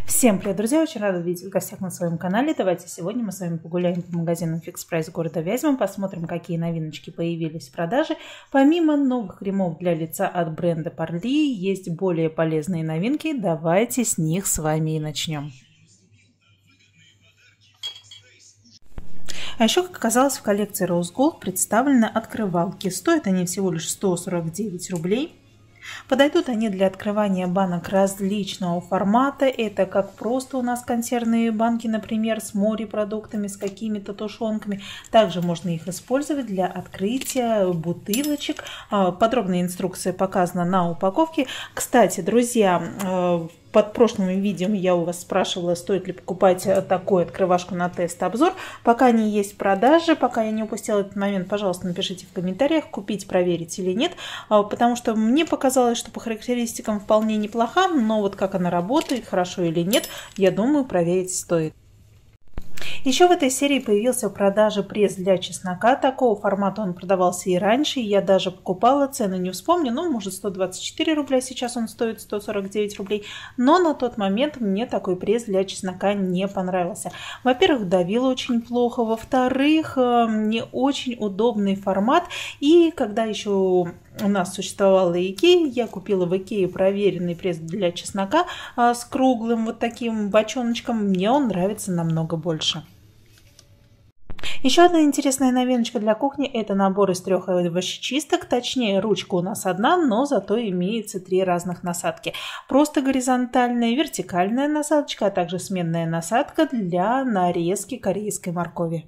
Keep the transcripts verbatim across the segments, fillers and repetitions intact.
Всем привет, друзья! Очень рада видеть в гостях на своем канале. Давайте сегодня мы с вами погуляем по магазину Fix Price города Вязьма, посмотрим, какие новиночки появились в продаже. Помимо новых кремов для лица от бренда Parli, есть более полезные новинки. Давайте с них с вами и начнем. А еще, как оказалось, в коллекции Rose Gold представлены открывалки. Стоят они всего лишь сто сорок девять рублей. Подойдут они для открывания банок различного формата. Это как просто у нас консервные банки, например, с морепродуктами, с какими-то тушенками. Также можно их использовать для открытия бутылочек. Подробная инструкция показана на упаковке. Кстати, друзья, под прошлым видео я у вас спрашивала, стоит ли покупать такую открывашку на тест-обзор. Пока они есть в продаже, пока я не упустила этот момент, пожалуйста, напишите в комментариях, купить, проверить или нет. Потому что мне показалось, что по характеристикам вполне неплоха, но вот как она работает, хорошо или нет, я думаю, проверить стоит. Еще в этой серии появился в продаже пресс для чеснока. Такого формата он продавался и раньше, и я даже покупала, цены не вспомню, ну, может, сто двадцать четыре рубля, сейчас он стоит сто сорок девять рублей, но на тот момент мне такой пресс для чеснока не понравился. Во-первых, давил очень плохо, во-вторых, не очень удобный формат, и когда еще у нас существовала Икея, я купила в Икее проверенный пресс для чеснока а, с круглым вот таким бочоночком, мне он нравится намного больше. Еще одна интересная новиночка для кухни – это набор из трех овощечисток, точнее ручка у нас одна, но зато имеется три разных насадки. Просто горизонтальная, вертикальная насадочка, а также сменная насадка для нарезки корейской моркови.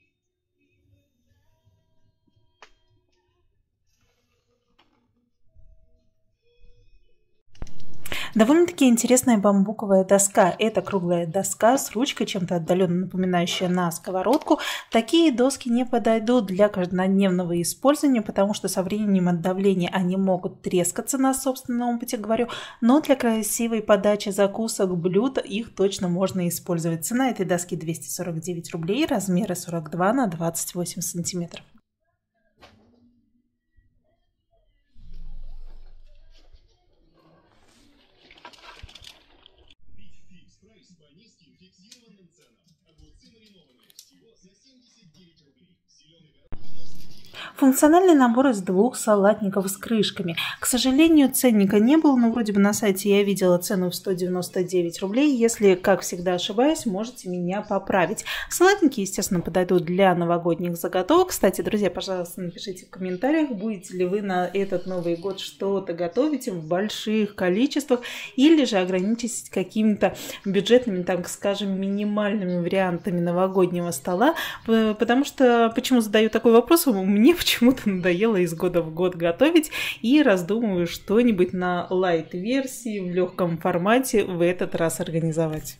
Довольно-таки интересная бамбуковая доска. Это круглая доска с ручкой, чем-то отдаленно напоминающая на сковородку. Такие доски не подойдут для каждодневного использования, потому что со временем от давления они могут трескаться, на собственном опыте говорю. Но для красивой подачи закусок, блюд их точно можно использовать. Цена этой доски двести сорок девять рублей, размеры сорок два на двадцать восемь сантиметров. Функциональный набор из двух салатников с крышками. К сожалению, ценника не было, но вроде бы на сайте я видела цену в сто девяносто девять рублей. Если, как всегда, ошибаюсь, можете меня поправить. Салатники, естественно, подойдут для новогодних заготовок. Кстати, друзья, пожалуйста, напишите в комментариях, будете ли вы на этот Новый год что-то готовить в больших количествах или же ограничитесь какими-то бюджетными, так скажем, минимальными вариантами новогоднего стола. Потому что, почему задаю такой вопрос, мне почему-то надоело из года в год готовить и раздумываю что-нибудь на лайт-версии в легком формате в этот раз организовать.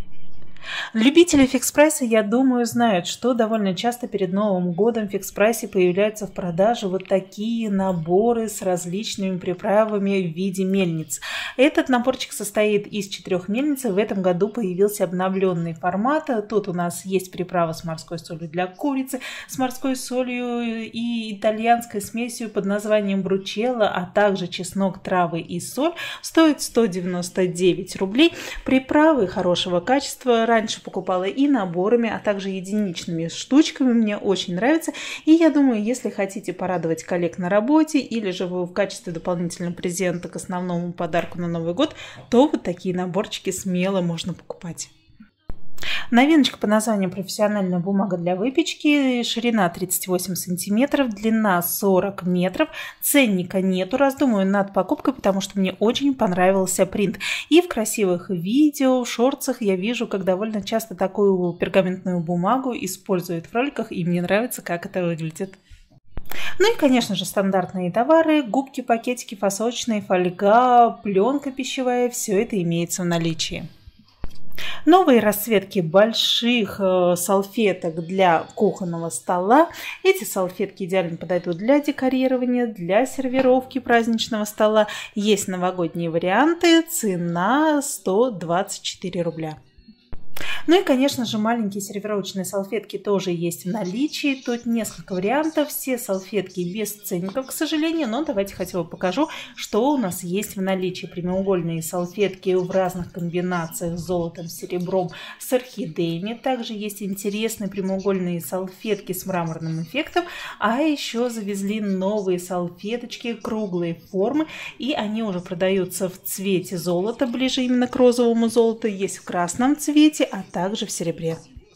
Любители Fix Price, я думаю, знают, что довольно часто перед Новым годом в Fix Price появляются в продаже вот такие наборы с различными приправами в виде мельниц. Этот наборчик состоит из четырех мельниц. В этом году появился обновленный формат. Тут у нас есть приправа с морской солью для курицы, с морской солью и итальянской смесью под названием бручелло, а также чеснок, травы и соль. Стоит сто девяносто девять рублей. Приправы хорошего качества. Раньше покупала и наборами, а также единичными штучками. Мне очень нравится. И я думаю, если хотите порадовать коллег на работе или же вы в качестве дополнительного презента к основному подарку на Новый год, то вот такие наборчики смело можно покупать. Новиночка под названием «Профессиональная бумага для выпечки». Ширина тридцать восемь сантиметров, длина сорок метров. Ценника нету. Раздумываю над покупкой, потому что мне очень понравился принт. И в красивых видео, в шортсах я вижу, как довольно часто такую пергаментную бумагу используют в роликах. И мне нравится, как это выглядит. Ну и, конечно же, стандартные товары, губки, пакетики, фасочные, фольга, пленка пищевая. Все это имеется в наличии. Новые расцветки больших э, салфеток для кухонного стола. Эти салфетки идеально подойдут для декорирования, для сервировки праздничного стола. Есть новогодние варианты. Цена сто двадцать четыре рубля. Ну и, конечно же, маленькие сервировочные салфетки тоже есть в наличии. Тут несколько вариантов. Все салфетки без ценников, к сожалению, но давайте хотя бы покажу, что у нас есть в наличии. Прямоугольные салфетки в разных комбинациях с золотом, серебром, с орхидеями. Также есть интересные прямоугольные салфетки с мраморным эффектом. А еще завезли новые салфеточки, круглые формы. И они уже продаются в цвете золота, ближе именно к розовому золоту. Есть в красном цвете, а также в серебре.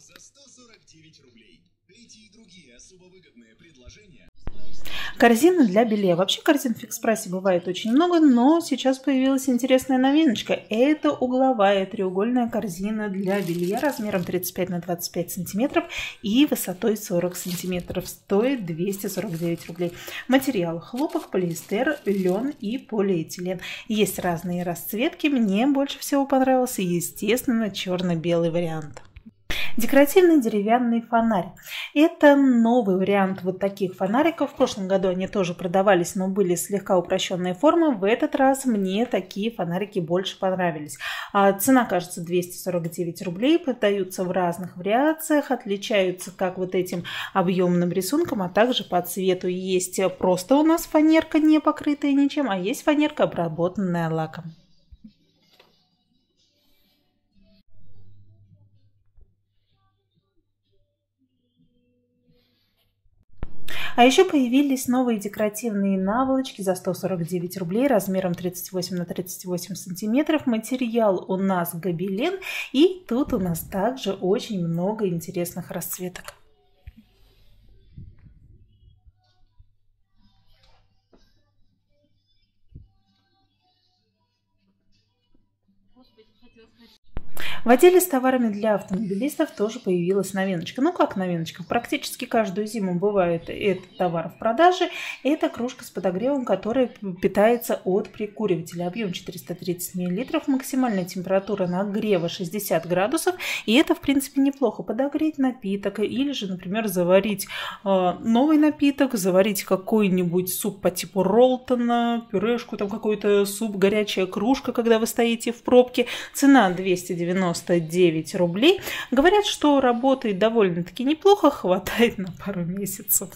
Корзины для белья. Вообще корзин в Фикс-прайсе бывает очень много, но сейчас появилась интересная новиночка. Это угловая треугольная корзина для белья размером тридцать пять на двадцать пять сантиметров и высотой сорок сантиметров. Стоит двести сорок девять рублей. Материал: хлопок, полиэстер, лен и полиэтилен. Есть разные расцветки. Мне больше всего понравился, естественно, черно-белый вариант. Декоративный деревянный фонарь. Это новый вариант вот таких фонариков. В прошлом году они тоже продавались, но были слегка упрощенные формы. В этот раз мне такие фонарики больше понравились. А цена, кажется, двести сорок девять рублей. Продаются в разных вариациях. Отличаются как вот этим объемным рисунком, а также по цвету. Есть просто у нас фанерка, не покрытая ничем, а есть фанерка, обработанная лаком. А еще появились новые декоративные наволочки за сто сорок девять рублей размером тридцать восемь на тридцать восемь сантиметров. Материал у нас гобелен, и тут у нас также очень много интересных расцветок. В отделе с товарами для автомобилистов тоже появилась новиночка. Ну как новиночка? Практически каждую зиму бывает этот товар в продаже. Это кружка с подогревом, которая питается от прикуривателя. Объем четыреста тридцать миллилитров, максимальная температура нагрева шестьдесят градусов. И это, в принципе, неплохо. Подогреть напиток или же, например, заварить э, новый напиток, заварить какой-нибудь суп по типу Ролтона, пюрешку, там какой-то суп, горячая кружка, когда вы стоите в пробке. Цена двести девяносто девять рублей. Говорят, что работает довольно-таки неплохо, хватает на пару месяцев.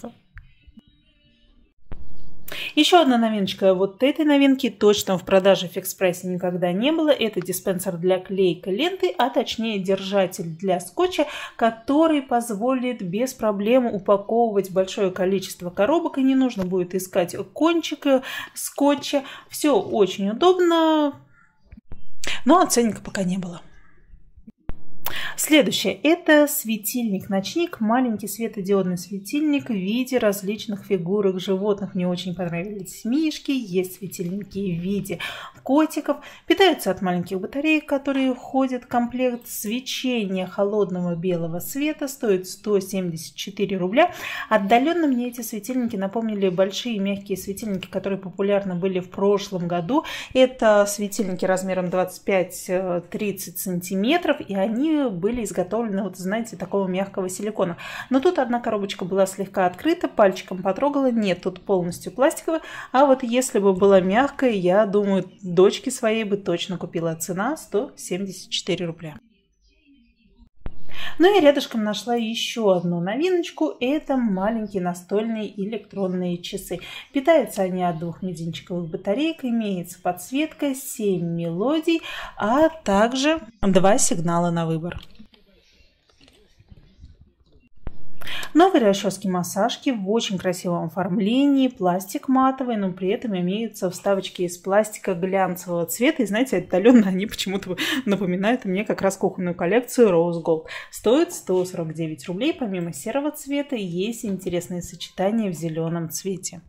Еще одна новиночка. Вот этой новинки точно в продаже в Фикс-прайсе никогда не было. Это диспенсер для клейка ленты, а точнее держатель для скотча, который позволит без проблем упаковывать большое количество коробок, и не нужно будет искать кончик скотча. Все очень удобно, но ценника пока не было. Следующее – это светильник-ночник, маленький светодиодный светильник в виде различных фигурок животных. Мне очень понравились мишки, есть светильники в виде котиков, питаются от маленьких батареек, которые входят в комплект. Свечение холодного белого света стоит сто семьдесят четыре рубля. Отдаленно мне эти светильники напомнили большие мягкие светильники, которые популярны были в прошлом году. Это светильники размером двадцать пять — тридцать сантиметров, и они были изготовлены, вот знаете, такого мягкого силикона. Но тут одна коробочка была слегка открыта, пальчиком потрогала, нет, тут полностью пластиковая. А вот если бы была мягкая, я думаю, дочке своей бы точно купила. Цена сто семьдесят четыре рубля. Ну и рядышком нашла еще одну новиночку. Это маленькие настольные электронные часы. Питаются они от двух мизинчиковых батареек. Имеется подсветка, семь мелодий, а также два сигнала на выбор. Новые расчески-массажки в очень красивом оформлении, пластик матовый, но при этом имеются вставочки из пластика глянцевого цвета. И знаете, отдаленно они почему-то напоминают мне как раз кухонную коллекцию Rose Gold. Стоит сто сорок девять рублей. Помимо серого цвета есть интересные сочетания в зеленом цвете.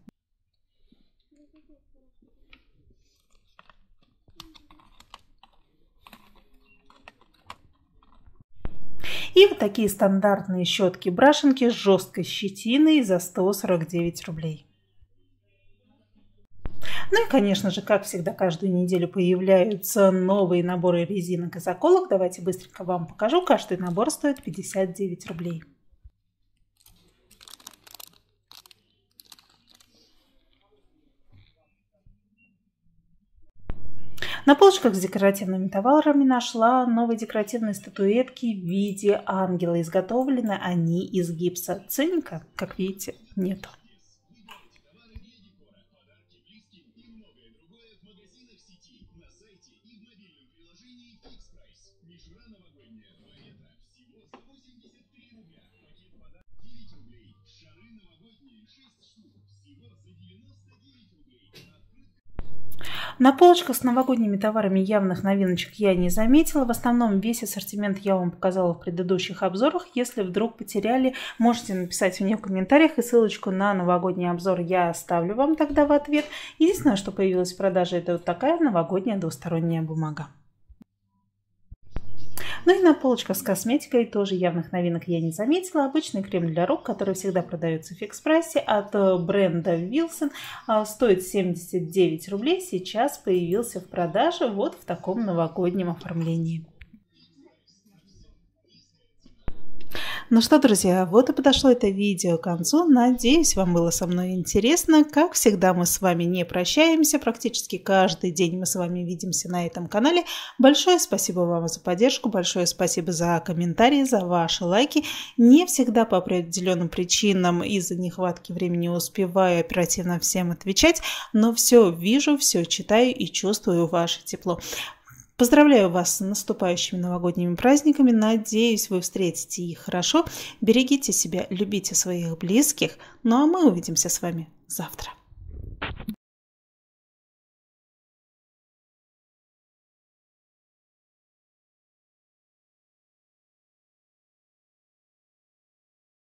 И вот такие стандартные щетки-брашенки с жесткой щетиной за сто сорок девять рублей. Ну и, конечно же, как всегда, каждую неделю появляются новые наборы резинок и заколок. Давайте быстренько вам покажу. Каждый набор стоит пятьдесят девять рублей. На полочках с декоративными товарами нашла новые декоративные статуэтки в виде ангела. Изготовлены они из гипса. Ценника, как видите, нету. На полочках с новогодними товарами явных новиночек я не заметила. В основном весь ассортимент я вам показала в предыдущих обзорах. Если вдруг потеряли, можете написать мне в комментариях, и ссылочку на новогодний обзор я оставлю вам тогда в ответ. Единственное, что появилось в продаже, это вот такая новогодняя двусторонняя бумага. Ну и на полочках с косметикой тоже явных новинок я не заметила. Обычный крем для рук, который всегда продается в фикс-прайсе от бренда Wilson, стоит семьдесят девять рублей. Сейчас появился в продаже вот в таком новогоднем оформлении. Ну что, друзья, вот и подошло это видео к концу. Надеюсь, вам было со мной интересно. Как всегда, мы с вами не прощаемся. Практически каждый день мы с вами видимся на этом канале. Большое спасибо вам за поддержку, большое спасибо за комментарии, за ваши лайки. Не всегда по определенным причинам из-за нехватки времени успеваю оперативно всем отвечать, но все вижу, все читаю и чувствую ваше тепло. Поздравляю вас с наступающими новогодними праздниками. Надеюсь, вы встретите их хорошо. Берегите себя, любите своих близких. Ну а мы увидимся с вами завтра.